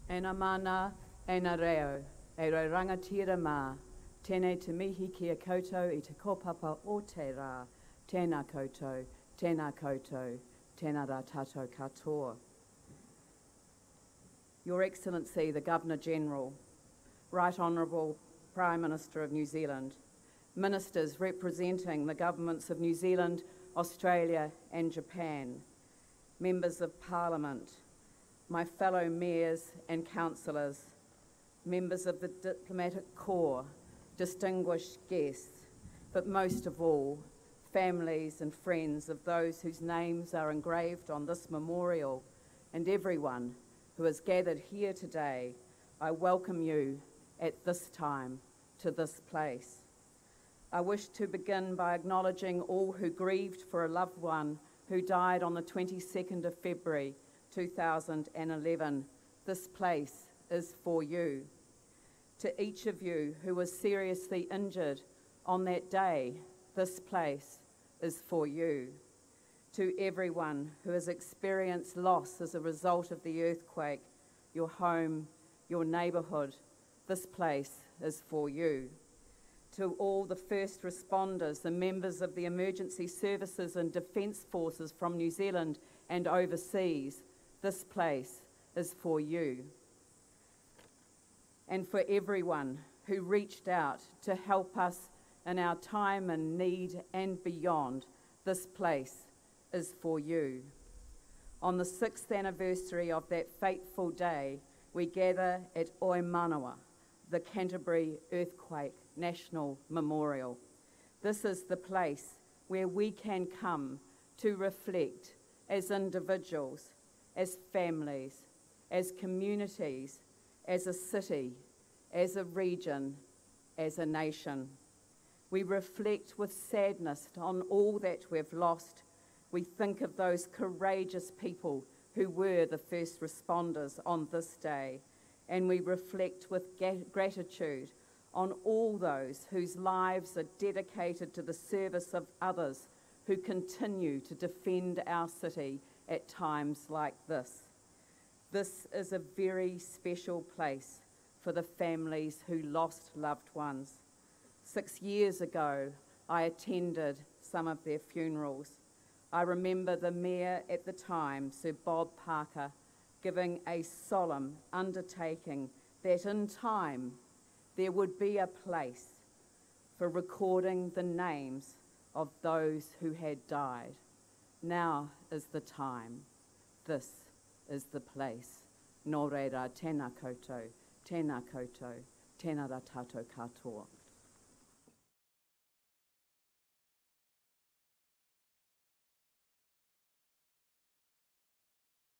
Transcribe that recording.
E nā mana, e nā reo, e roi rangatira mā, tēnei te mihi ki a koutou I te kōpapa o te rā, tēnā koutou, tēnā koutou, tēnā rā tātou katoa. Your Excellency, the Governor-General, Right Honourable Prime Minister of New Zealand, Ministers representing the governments of New Zealand, Australia and Japan, Members of Parliament, my fellow mayors and councillors, members of the Diplomatic Corps, distinguished guests, but most of all, families and friends of those whose names are engraved on this memorial, and everyone who has gathered here today, I welcome you at this time to this place. I wish to begin by acknowledging all who grieved for a loved one who died on the 22nd of February 2011. This place is for you. To each of you who was seriously injured on that day, this place is for you. To everyone who has experienced loss as a result of the earthquake, your home, your neighbourhood, this place is for you. To all the first responders, the members of the emergency services and defence forces from New Zealand and overseas, this place is for you. And for everyone who reached out to help us in our time and need and beyond, this place is for you. On the 6th anniversary of that fateful day, we gather at Oimanawa, the Canterbury Earthquake National Memorial. This is the place where we can come to reflect as individuals, as families, as communities, as a city, as a region, as a nation. We reflect with sadness on all that we've lost. We think of those courageous people who were the first responders on this day, and we reflect with gratitude on all those whose lives are dedicated to the service of others who continue to defend our city at times like this. This is a very special place for the families who lost loved ones. 6 years ago, I attended some of their funerals. I remember the Mayor at the time, Sir Bob Parker, giving a solemn undertaking that in time there would be a place for recording the names of those who had died. Now is the time. This is the place. Nō reira, tēnā koutou, tēnā rā tātou katoa.